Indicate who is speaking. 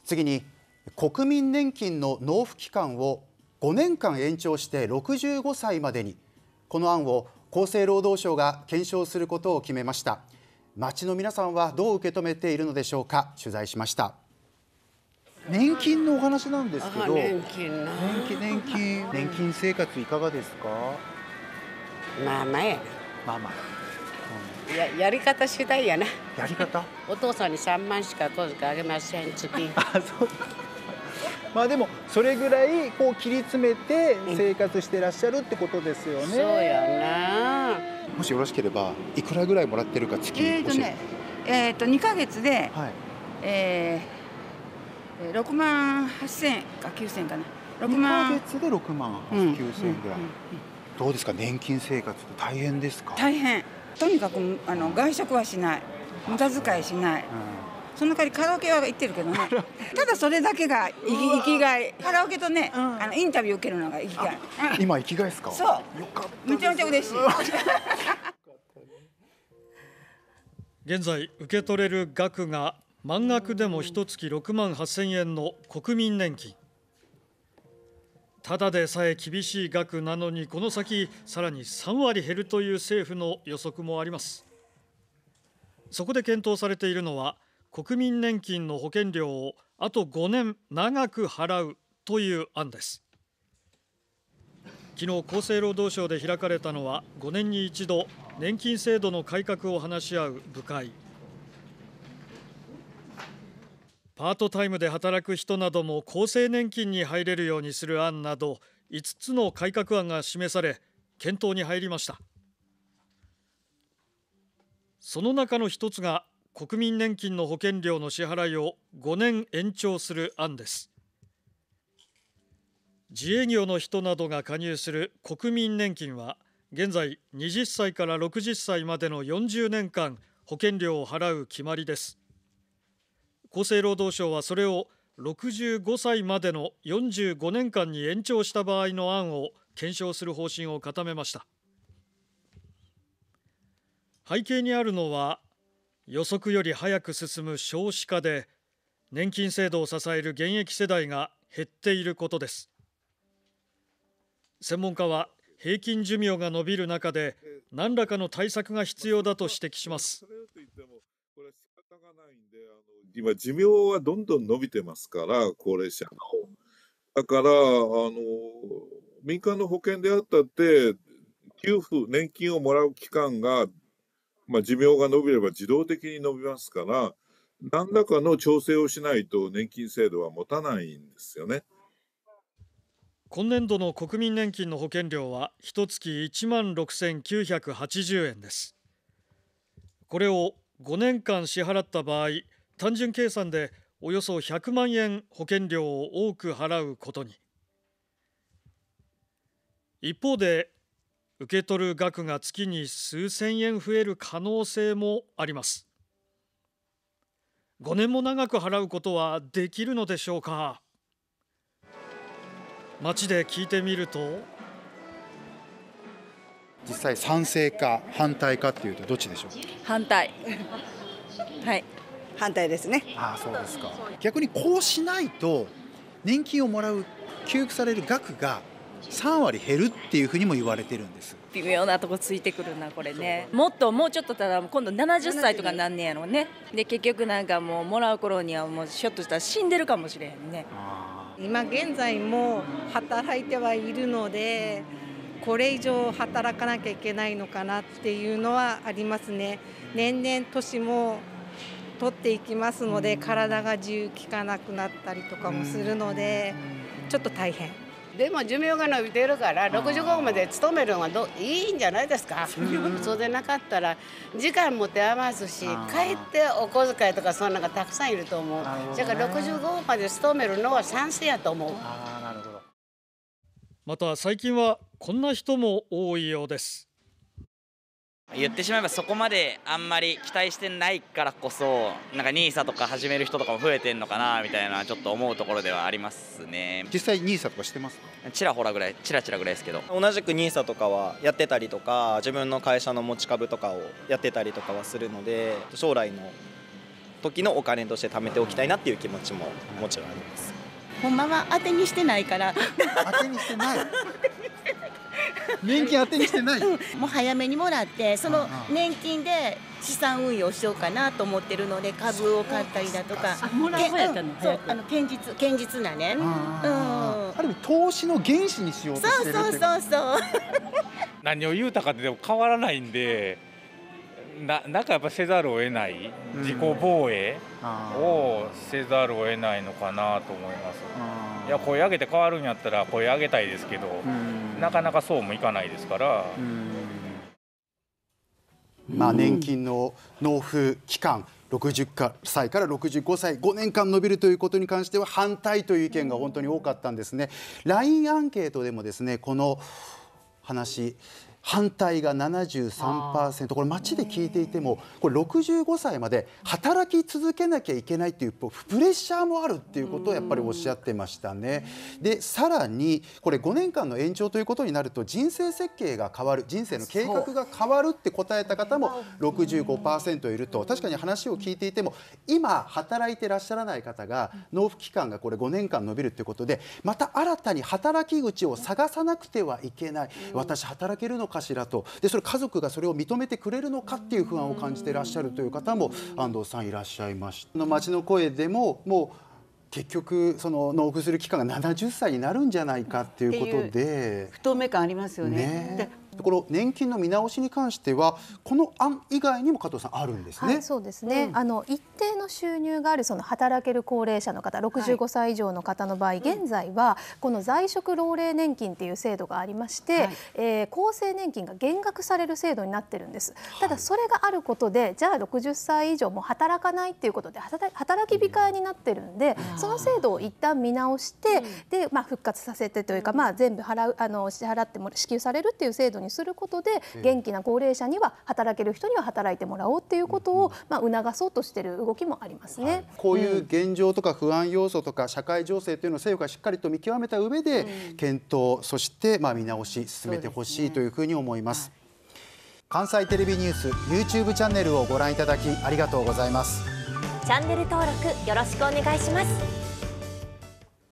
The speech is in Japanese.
Speaker 1: 次に、国民年金の納付期間を5年間延長して65歳までに、この案を厚生労働省が検証することを決めました。町の皆さんはどう受け止めているのでしょうか。取材しました。年金のお話なんですけど、年金生活いかがですか？
Speaker 2: まあまあやな。
Speaker 1: まあまあ、
Speaker 2: やり方次第やな。
Speaker 1: やり方
Speaker 2: お父さんに3万しか小遣いあげません、月。
Speaker 1: そうまあでもそれぐらいこう切り詰めて生活してらっしゃるってことですよね。
Speaker 2: そうやな。
Speaker 1: もしよろしければいくらぐらいもらってるか月教えて。
Speaker 3: 2ヶ月で、
Speaker 1: はい、
Speaker 3: 6万8000円か9000円かな。
Speaker 1: 2ヶ月で6万9000円ぐらい。どうですか、年金生活って大変ですか？
Speaker 3: 大変。とにかく外食はしない、無駄遣いしない、その代わりカラオケは行ってるけどねただそれだけが生きがい。カラオケとね、インタビュー受けるのが生きがい。
Speaker 1: 今生きがいですか？
Speaker 3: そう、よかった、めちゃめちゃ嬉しい
Speaker 4: 現在受け取れる額が満額でも1月6万8000円の国民年金。ただでさえ厳しい額なのに、この先さらに3割減るという政府の予測もあります。そこで検討されているのは、国民年金の保険料をあと5年長く払うという案です。昨日厚生労働省で開かれたのは、5年に一度年金制度の改革を話し合う部会。パートタイムで働く人なども厚生年金に入れるようにする案など5つの改革案が示され、検討に入りました。その中の一つが国民年金の保険料の支払いを5年延長する案です。自営業の人などが加入する国民年金は、現在20歳から60歳までの40年間保険料を払う決まりです。厚生労働省はそれを65歳までの45年間に延長した場合の案を検証する方針を固めました。背景にあるのは、予測より早く進む少子化で年金制度を支える現役世代が減っていることです。専門家は、平均寿命が伸びる中で何らかの対策が必要だと指摘します。
Speaker 5: 今寿命はどんどん伸びてますから、高齢者の。だから民間の保険であったって給付年金をもらう期間が、寿命が伸びれば自動的に伸びますから、何らかの調整をしないと年金制度は持たないんですよね。
Speaker 4: 今年度の国民年金の保険料は1月1万6980円です。これを5年間支払った場合、単純計算でおよそ100万円保険料を多く払うことに。一方で、受け取る額が月に数千円増える可能性もあります。5年も長く払うことはできるのでしょうか。街で聞いてみると、
Speaker 1: 実際賛成か反対かっていうとどっちでしょう？
Speaker 6: 反対はい、反対ですね。
Speaker 1: そうですか。逆にこうしないと年金をもらう給付される額が3割減るっていうふうにも言われてるんです。
Speaker 6: 微妙なとこついてくるなこれね。もうちょっとたら今度70歳とかなんねやろね。で結局なんかもらう頃にはもうひょっとしたら死んでるかもしれへんね。
Speaker 7: 今現在も働いてはいるので、これ以上働かなきゃいけないのかなっていうのはありますね。年々年も取っていきますので、体が自由効かなくなったりとかもするので、ちょっと大変。
Speaker 2: でも寿命が伸びてるから65まで勤めるのはいいんじゃないですか。そうでなかったら時間も手余すし、帰ってお小遣いとかそんなのがたくさんいると思う。だから65まで勤めるのは賛成やと思う。
Speaker 1: なるほど。
Speaker 4: また最近はこんな人も多いようです。
Speaker 8: 言ってしまえばそこまであんまり期待してないからこそ、なんか NISA とか始める人とかも増えてんのかなみたいなちょっと思うところではありますね。
Speaker 1: 実際 NISA とかしてますか？
Speaker 8: ちらちらぐらいですけど、
Speaker 9: 同じく NISA とかはやってたりとか、自分の会社の持ち株とかをやってたりとかはするので、将来の時のお金として貯めておきたいなっていう気持ちももちろんあります。
Speaker 10: ほんまは当てにしてないから
Speaker 1: 当てにしてない年金当てにしてない、
Speaker 10: もう早めにもらってその年金で資産運用しようかなと思ってるので株を買ったりだとか、
Speaker 3: もらう方やったの
Speaker 10: そう堅実なね、
Speaker 1: ある意味投資の原資にしようとしてるっていう
Speaker 10: そう
Speaker 11: 何を言うたかってでも変わらないんで、なんかやっぱせざるを得ない自己防衛をせざるを得ないのかなと思います。いや声上げて変わるんやったら声上げたいですけど、なかなかそうもいかないですから。
Speaker 1: 年金の納付期間60歳から65歳5年間延びるということに関しては反対という意見が本当に多かったんですね。 LINE アンケートでもですね、この話反対が 73%、これ街で聞いていてもこれ65歳まで働き続けなきゃいけないっていうプレッシャーもあるっていうことをやっぱりおっしゃってましたね。でさらにこれ5年間の延長ということになると人生設計が変わる、人生の計画が変わるって答えた方も 65% いると。確かに話を聞いていても今働いてらっしゃらない方が納付期間がこれ5年間延びるということで、また新たに働き口を探さなくてはいけない、私働けるのかしらと。でそれ家族がそれを認めてくれるのかっていう不安を感じていらっしゃるという方も安藤さんいらっしゃいました。街の声でももう結局その納付する期間が70歳になるんじゃないかっていうことで
Speaker 3: 不透明感ありますよね。
Speaker 1: この年金の見直しに関してはこの案以外にも加藤さんあるんですね。
Speaker 12: はい、そうですね、一定の収入があるその働ける高齢者の方65歳以上の方の場合、現在はこの在職老齢年金っていう制度がありまして、厚生年金が減額される制度になってるんです。ただそれがあることでじゃあ60歳以上も働かないっていうことで働き控えになってるんで、その制度を一旦見直してで、復活させてというか、全部支払っても支給されるっていう制度にすることで元気な高齢者には働ける人には働いてもらおうっていうことを促そうとしている動きもありますね。
Speaker 1: こういう現状とか不安要素とか社会情勢というのを政府がしっかりと見極めた上で検討、そして見直し進めてほしいというふうに思います。関西テレビニュース YouTube チャンネルをご覧いただきありがとうございます。
Speaker 13: チャンネル登録よろしくお願いします。